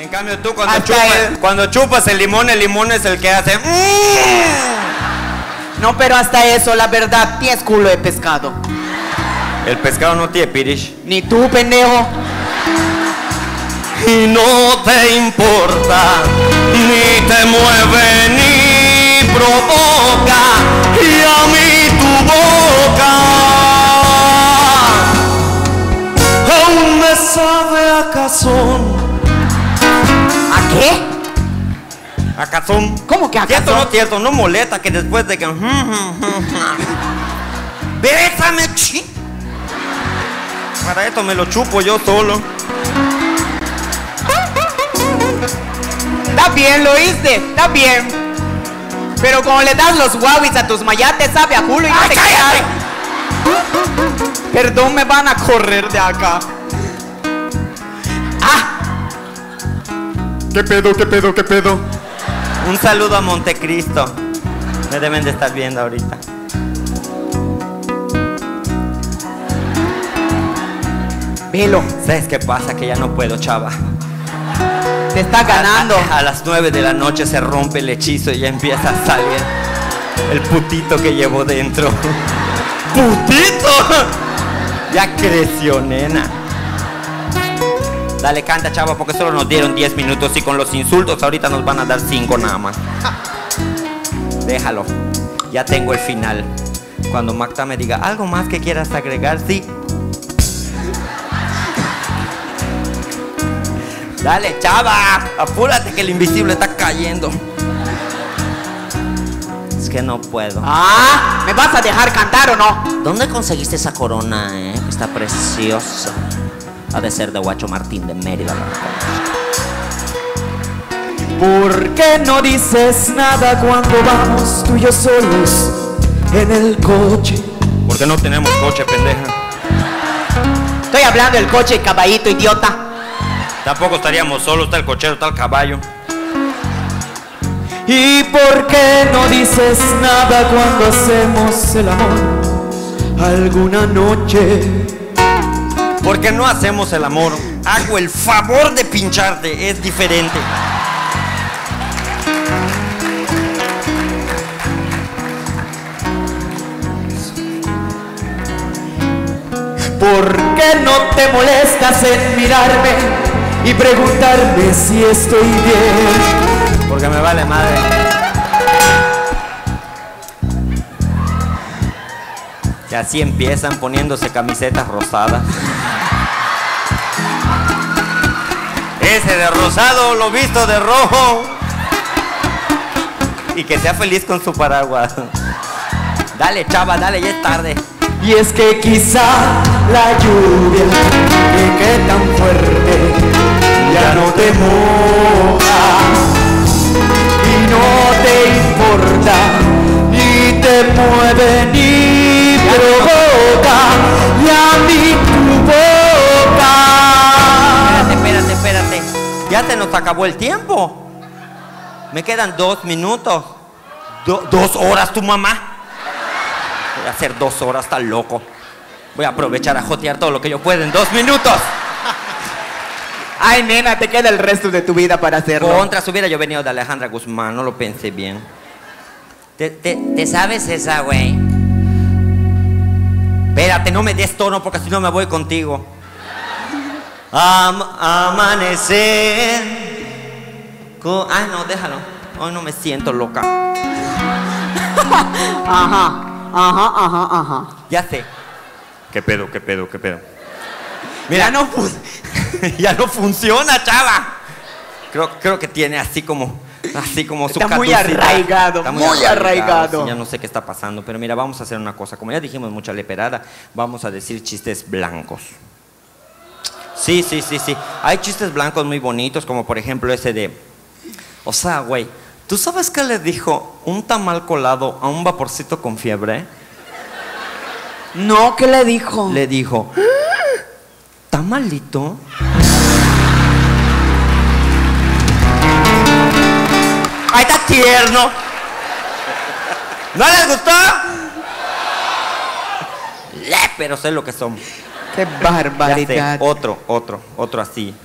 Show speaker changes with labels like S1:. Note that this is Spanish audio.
S1: En cambio tú cuando chupas el limón es el que hace...
S2: No, pero hasta eso, la verdad, tienes culo de pescado.
S1: El pescado no tiene pirish.
S2: Ni tú, pendejo.
S1: Y no te importa, ni te mueve, ni provoca, y a mí tu boca aún me sabe a cazón.
S2: ¿A qué?
S1: A cazón.
S2: ¿Cómo que a
S1: cierto,
S2: cazón?
S1: No, cierto, no molesta que después de que... Bésame, chi. Para esto me lo chupo yo solo.
S2: Está bien, lo oíste, está bien. Pero como le das los guauis a tus mayates, sabe a culo y no te quedas. Perdón, me van a correr de acá. ¡Ah!
S1: ¿Qué pedo, qué pedo, qué pedo? Un saludo a Montecristo. Me deben de estar viendo ahorita.
S2: Velo.
S1: ¿Sabes qué pasa? Que ya no puedo, chava.
S2: Te está ganando.
S1: A las 9 de la noche se rompe el hechizo y ya empieza a salir el putito que llevo dentro. ¡Putito! Ya creció, nena. Dale, canta, chava, porque solo nos dieron 10 minutos y con los insultos ahorita nos van a dar 5 nada más. Déjalo. Ya tengo el final. Cuando Magda me diga algo más que quieras agregar, sí. Dale, chava, apúrate que el invisible está cayendo. Es que no puedo.
S2: Ah, ¿me vas a dejar cantar o no?
S1: ¿Dónde conseguiste esa corona, Está preciosa. Ha de ser de Guacho Martín de Mérida.
S2: ¿Por qué no dices nada cuando vamos tú y yo solos en el coche?
S1: ¿Por qué no tenemos coche, pendeja?
S2: Estoy hablando del coche, caballito, idiota.
S1: Tampoco estaríamos solos, está el cochero, está el caballo.
S2: ¿Y por qué no dices nada cuando hacemos el amor alguna noche?
S1: Porque no hacemos el amor. Hago el favor de pincharte, es diferente.
S2: ¿Por qué no te molestas en mirarme y preguntarme si estoy bien?
S1: Porque me vale madre. Y así empiezan poniéndose camisetas rosadas. Ese de rosado lo visto de rojo. Y que sea feliz con su paraguas. Dale, chava, dale, ya es tarde.
S2: Y es que quizá la lluvia que tan fuerte ya no te moja y no te importa, ni te mueve ni provoca, y a mí tu boca.
S1: Espérate. Ya se nos acabó el tiempo. Me quedan 2 minutos. 2 horas, tu mamá. Voy a hacer 2 horas, está loco. Voy a aprovechar a jotear todo lo que yo pueda en 2 minutos.
S2: Ay, nena, te queda el resto de tu vida para hacerlo.
S1: Contra si hubiera yo venido de Alejandra Guzmán, no lo pensé bien. ¿Te sabes esa, güey? Espérate, no me des tono porque si no me voy contigo. Amanecer. Ay, no, déjalo. Hoy no me siento loca.
S2: Ajá.
S1: Ya sé. ¿Qué pedo? Mira, ya no funciona, chava. Creo que tiene así como su
S2: Está muy
S1: caducidad.
S2: arraigado,
S1: Está
S2: muy arraigado.
S1: Sí, ya no sé qué está pasando, pero mira, vamos a hacer una cosa. Como ya dijimos mucha leperada, vamos a decir chistes blancos. Sí. Hay chistes blancos muy bonitos, como por ejemplo ese de... O sea, güey, ¿tú sabes qué le dijo un tamal colado a un vaporcito con fiebre?
S2: No, ¿qué le dijo?
S1: Le dijo... ¿Tamalito? ¡Ay, está tierno! ¿No les gustó? Pero sé lo que son.
S2: ¡Qué barbaridad!
S1: Otro así.